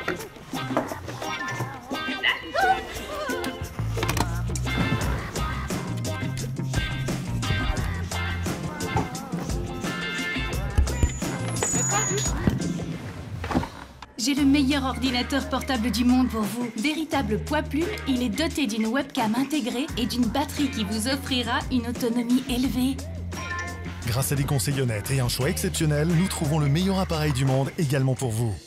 J'ai le meilleur ordinateur portable du monde pour vous. Véritable poids-plume, il est doté d'une webcam intégrée et d'une batterie qui vous offrira une autonomie élevée. Grâce à des conseils honnêtes et un choix exceptionnel, nous trouvons le meilleur appareil du monde également pour vous.